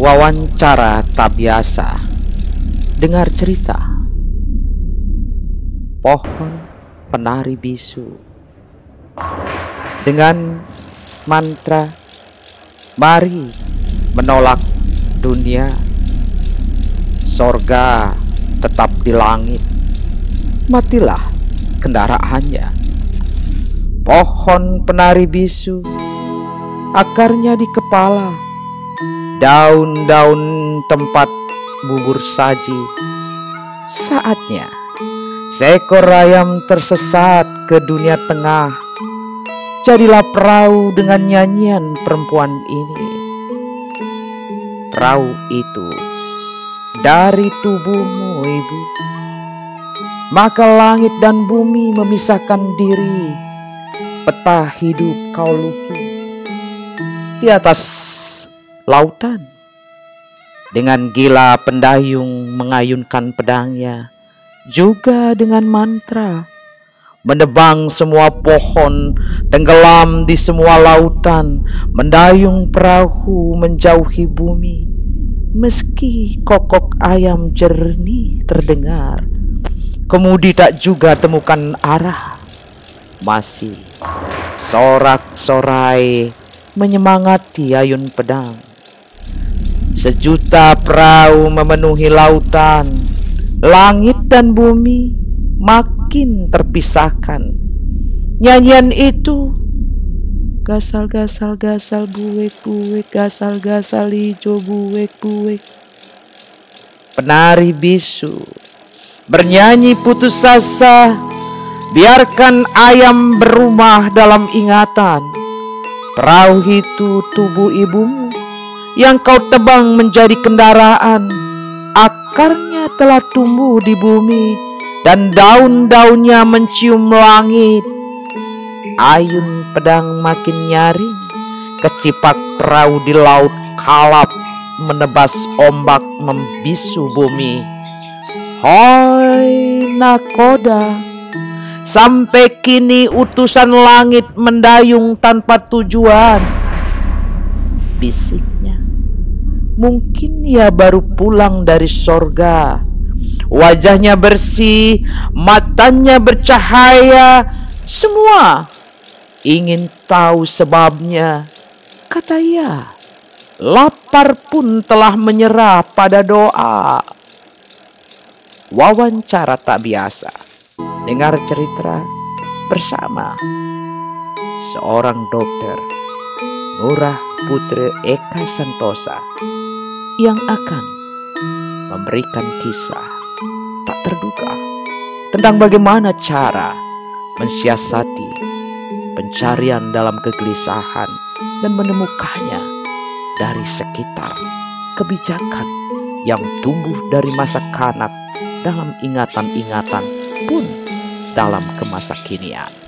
Wawancara tak biasa. Dengar cerita. Pohon penari bisu. Dengan mantra, mari menolak dunia. Sorga tetap di langit. Matilah kendaraannya. Pohon penari bisu, akarnya di kepala. Daun-daun tempat bubur saji. Saatnya seekor ayam tersesat ke dunia tengah. Jadilah perahu dengan nyanyian perempuan ini. Perahu itu dari tubuhmu, ibu. Maka langit dan bumi memisahkan diri. Peta hidup kau lukis di atas lautan. Dengan gila pendayung mengayunkan pedangnya, juga dengan mantra menebang semua pohon, tenggelam di semua lautan, mendayung perahu menjauhi bumi. Meski kokok ayam jernih terdengar, kemudi tak juga temukan arah. Masih sorak-sorai menyemangati ayun pedang. Sejuta perahu memenuhi lautan. Langit dan bumi makin terpisahkan. Nyanyian itu gasal-gasal gasal buek-buek, gasal-gasal hijau buek-buek. Penari bisu bernyanyi putus asa. Biarkan ayam berumah dalam ingatan. Perahu itu tubuh ibumu yang kau tebang menjadi kendaraan. Akarnya telah tumbuh di bumi dan daun-daunnya mencium langit. Ayun pedang makin nyaring. Kecipak perahu di laut kalap menebas ombak membisu bumi. Hoi nakoda, sampai kini utusan langit mendayung tanpa tujuan. Bisiknya, mungkin ia baru pulang dari sorga. Wajahnya bersih, matanya bercahaya. Semua ingin tahu sebabnya. Kata ia, lapar pun telah menyerah pada doa. Wawancara tak biasa. Dengar cerita bersama seorang dokter, Nurah Putri Eka Santosa, yang akan memberikan kisah tak terduga tentang bagaimana cara mensiasati pencarian dalam kegelisahan dan menemukannya dari sekitar kebijakan yang tumbuh dari masa kanak dalam ingatan-ingatan pun dalam kemasa kinian.